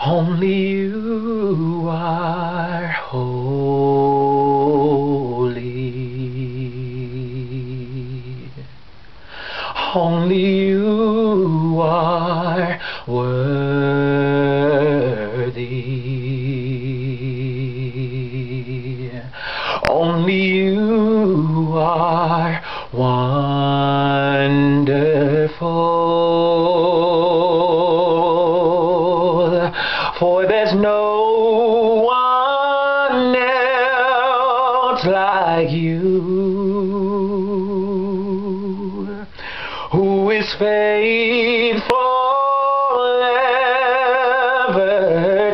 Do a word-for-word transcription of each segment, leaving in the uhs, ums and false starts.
Only you are holy. Only you are worthy. Only you are wonderful. For there's no one else like you, who is faithful, ever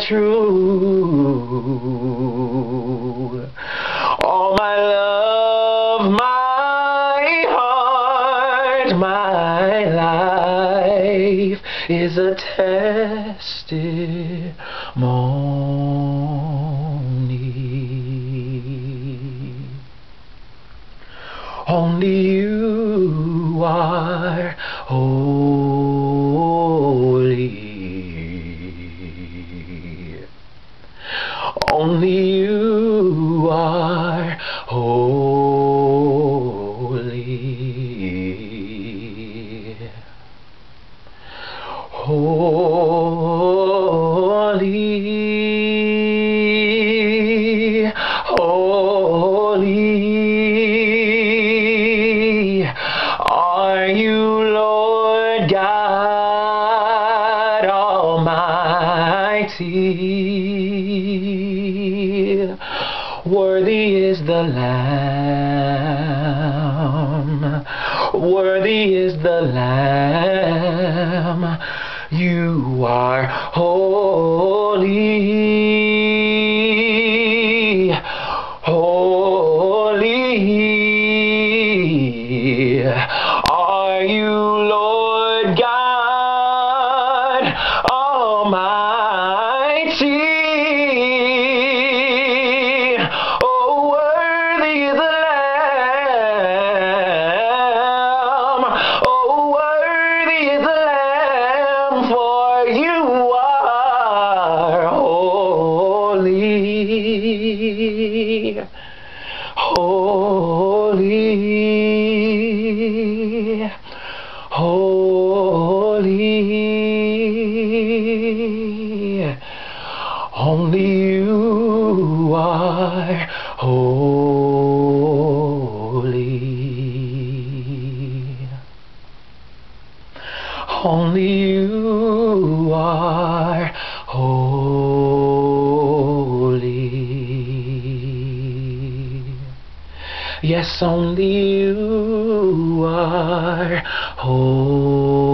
true. All my love, my heart, my life is a testimony. Only you are holy. Only you are holy. Holy, holy are you, Lord God Almighty. Worthy is the Lamb, worthy is the Lamb. You are holy, holy are you, Lord God Almighty. Oh, worthy is the Lamb, oh, worthy is the Lamb, for you are holy, holy, holy. Only you are holy. Only you are holy. Yes, only you are holy.